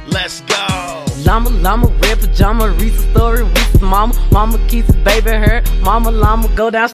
Let's go. Llama, llama, red pajama, Reese's story, Reese's mama. Mama keeps it, baby, her. Mama, llama, go down.